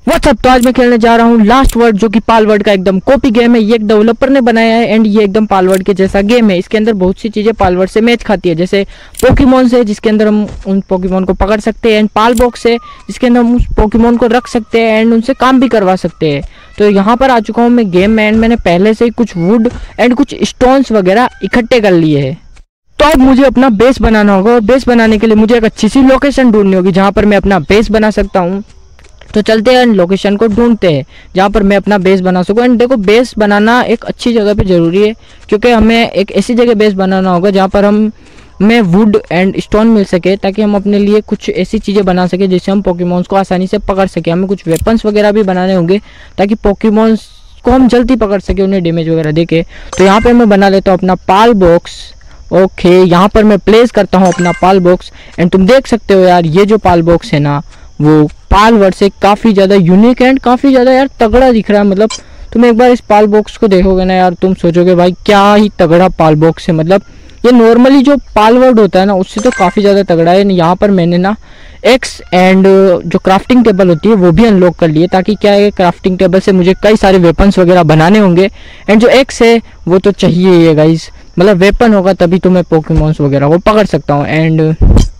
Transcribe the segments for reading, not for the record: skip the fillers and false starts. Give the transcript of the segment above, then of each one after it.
WhatsApp. तो आज मैं खेलने जा रहा हूँ लास्ट वर्ड, जो कि पालवर्ड का एकदम कॉपी गेम है। ये एक डेवलपर ने बनाया है एंड ये एकदम पालवर्ड के जैसा गेम है। इसके अंदर बहुत सी चीज़ें पालवर्ड से मैच खाती है, जैसे पोकेमॉन है जिसके अंदर हम उन पोकेमॉन को पकड़ सकते हैं, एंड पाल बॉक्स है जिसके अंदर हम उस पोकेमॉन को रख सकते हैं एंड उनसे काम भी करवा सकते हैं। तो यहाँ पर आ चुका हूँ मैं गेम में एंड मैंने पहले से ही कुछ वुड एंड कुछ स्टोन्स वगैरह इकट्ठे कर लिए हैं। तो अब मुझे अपना बेस बनाना होगा और बेस बनाने के लिए मुझे एक अच्छी सी लोकेशन ढूंढनी होगी जहाँ पर मैं अपना बेस बना सकता हूँ। तो चलते हैं लोकेशन को ढूंढते हैं जहाँ पर मैं अपना बेस बना सकूँ। एंड देखो, बेस बनाना एक अच्छी जगह पे ज़रूरी है, क्योंकि हमें एक ऐसी जगह बेस बनाना होगा जहाँ पर हमें वुड एंड स्टोन मिल सके, ताकि हम अपने लिए कुछ ऐसी चीज़ें बना सके जिससे हम पोकेमॉन्स को आसानी से पकड़ सके। हमें कुछ वेपन्स वगैरह भी बनाने होंगे ताकि पोकेमॉन्स को हम जल्दी पकड़ सके, उन्हें डैमेज वगैरह देके। तो यहाँ पर मैं बना लेता हूँ अपना पाल बॉक्स। ओके, यहाँ पर मैं प्लेस करता हूँ अपना पाल बॉक्स एंड तुम देख सकते हो यार, ये जो पाल बॉक्स है ना वो पालवर्ड से काफ़ी ज़्यादा यूनिक एंड काफ़ी ज़्यादा यार तगड़ा दिख रहा है। मतलब तुम एक बार इस पाल बॉक्स को देखोगे ना यार, तुम सोचोगे भाई क्या ही तगड़ा पाल बॉक्स है। मतलब ये नॉर्मली जो पालवर्ड होता है ना उससे तो काफ़ी ज़्यादा तगड़ा है। यहाँ पर मैंने ना एक्स एंड जो क्राफ्टिंग टेबल होती है वो भी अनलॉक कर लिए, ताकि क्या है, क्राफ्टिंग टेबल से मुझे कई सारे वेपन्स वगैरह बनाने होंगे। एंड जो एक्स है वो तो चाहिए ही है गाइस, मतलब वेपन होगा तभी तो मैं पोकेमॉन्स वगैरह को पकड़ सकता हूँ। एंड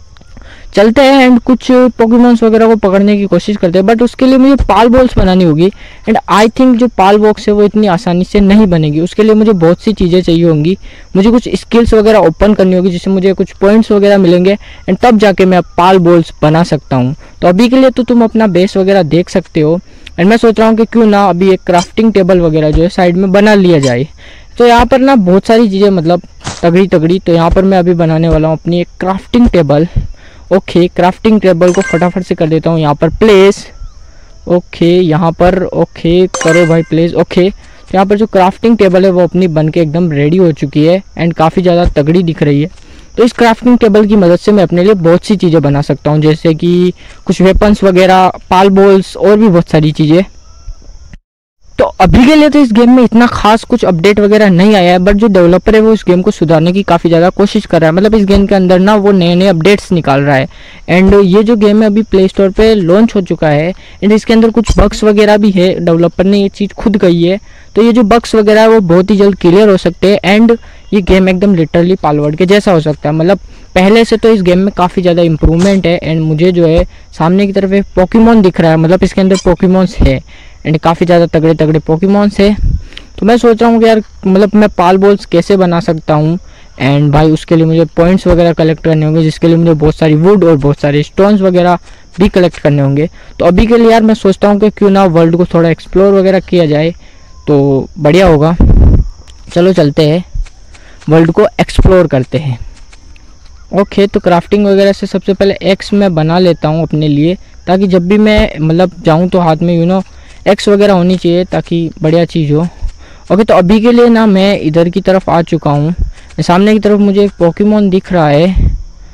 चलते हैं एंड कुछ पोकेमॉन्स वगैरह को पकड़ने की कोशिश करते हैं, बट उसके लिए मुझे पाल बॉल्स बनानी होगी। एंड आई थिंक जो पाल बॉक्स है वो इतनी आसानी से नहीं बनेगी, उसके लिए मुझे बहुत सी चीज़ें चाहिए होंगी। मुझे कुछ स्किल्स वगैरह ओपन करनी होगी जिससे मुझे कुछ पॉइंट्स वगैरह मिलेंगे एंड तब जाके मैं पाल बॉल्स बना सकता हूँ। तो अभी के लिए तो तुम अपना बेस वगैरह देख सकते हो एंड मैं सोच रहा हूँ कि क्यों ना अभी एक क्राफ्टिंग टेबल वगैरह जो है साइड में बना लिया जाए। तो यहाँ पर ना बहुत सारी चीज़ें मतलब तगड़ी तगड़ी, तो यहाँ पर मैं अभी बनाने वाला हूँ अपनी एक crafting table. Okay, crafting table को फटाफट से कर देता हूँ यहाँ पर प्लेस। ओके, यहाँ पर ओके करो भाई प्लेस। ओके, तो यहाँ पर जो क्राफ्टिंग टेबल है वो अपनी बन के एकदम रेडी हो चुकी है एंड काफ़ी ज़्यादा तगड़ी दिख रही है। तो इस क्राफ्टिंग टेबल की मदद से मैं अपने लिए बहुत सी चीज़ें बना सकता हूँ, जैसे कि कुछ वेपन्स वगैरह, पाल बॉल्स और भी बहुत सारी चीज़ें। तो अभी के लिए तो इस गेम में इतना खास कुछ अपडेट वगैरह नहीं आया है, बट जो डेवलपर है वो इस गेम को सुधारने की काफ़ी ज़्यादा कोशिश कर रहा है। मतलब इस गेम के अंदर ना वो नए नए अपडेट्स निकाल रहा है। एंड ये जो गेम है अभी प्ले स्टोर पे लॉन्च हो चुका है एंड इसके अंदर कुछ बग्स वगैरह भी है, डेवलपर ने ये चीज़ खुद कही है। तो ये जो बग्स वगैरह है वो बहुत ही जल्द क्लियर हो सकते हैं एंड ये गेम एकदम लिटरली पालवर्ड के जैसा हो सकता है। मतलब पहले से तो इस गेम में काफ़ी ज़्यादा इंप्रूवमेंट है एंड मुझे जो है सामने की तरफ एक पोकेमॉन दिख रहा है, मतलब इसके अंदर पोकेमॉन्स है एंड काफ़ी ज़्यादा तगड़े तगड़े पोकेमॉन्स है। तो मैं सोच रहा हूँ कि यार मतलब मैं पाल बॉल्स कैसे बना सकता हूँ। एंड भाई उसके लिए मुझे पॉइंट्स वगैरह कलेक्ट करने होंगे, जिसके लिए मुझे बहुत सारी वुड और बहुत सारे स्टोन्स वगैरह भी कलेक्ट करने होंगे। तो अभी के लिए यार मैं सोचता हूँ कि क्यों ना वर्ल्ड को थोड़ा एक्सप्लोर वगैरह किया जाए तो बढ़िया होगा। चलो चलते हैं, वर्ल्ड को एक्सप्लोर करते हैं। ओके, तो क्राफ्टिंग वगैरह से सबसे पहले एक्स मैं बना लेता हूँ अपने लिए, ताकि जब भी मैं मतलब जाऊँ तो हाथ में एक्स वगैरह होनी चाहिए ताकि बढ़िया चीज़ हो। ओके, तो अभी के लिए ना मैं इधर की तरफ आ चुका हूँ। सामने की तरफ मुझे एक पोकेमॉन दिख रहा है।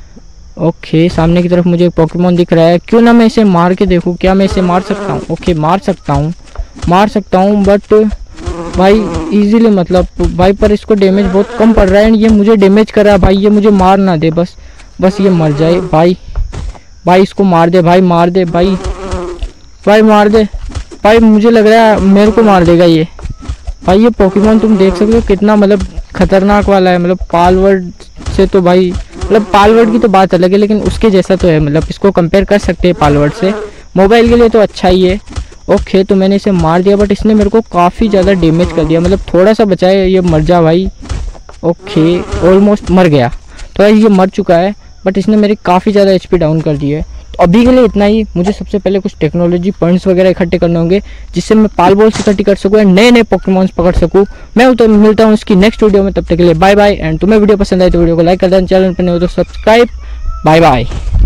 ओके, सामने की तरफ मुझे एक पोकेमॉन दिख रहा है। क्यों ना मैं इसे मार के देखूँ, क्या मैं इसे मार सकता हूँ? ओके, मार सकता हूँ बट भाई इजीली, मतलब भाई पर इसको डैमेज बहुत कम पड़ रहा है एंड ये मुझे डैमेज कर रहा है। भाई ये मुझे मार ना दे, बस ये मर जाए। भाई इसको मार दे, भाई मार दे, भाई मार दे। भाई मुझे लग रहा है मेरे को मार देगा ये। भाई ये पोकेमॉन तुम देख सकते हो कितना मतलब खतरनाक वाला है। मतलब पालवर्ड से तो भाई, मतलब पालवर्ड की तो बात अलग है लेकिन उसके जैसा तो है, मतलब इसको कंपेयर कर सकते हैं पालवर्ड से। मोबाइल के लिए तो अच्छा ही है। ओके, तो मैंने इसे मार दिया बट इसने मेरे को काफ़ी ज़्यादा डैमेज कर दिया, मतलब थोड़ा सा बचा है। ये मर जा भाई। ओके, ऑलमोस्ट मर गया। तो ये मर चुका है बट इसने मेरी काफ़ी ज़्यादा HP डाउन कर दी है। तो अभी के लिए इतना ही। मुझे सबसे पहले कुछ टेक्नोलॉजी पॉइंट्स वगैरह इकट्ठे करने होंगे जिससे मैं पाल बॉल्स इकट्ठी कर सकूँ एंड नए नए पोकेमॉन्स पकड़ सकूँ। मैं तो मिलता हूँ इसकी नेक्स्ट वीडियो में, तब तक के लिए बाय बाय। एंड तुम्हें वीडियो पसंद आए तो वीडियो को लाइक कर देना, चैनल पर नहीं हो तो सब्सक्राइब। Bye bye.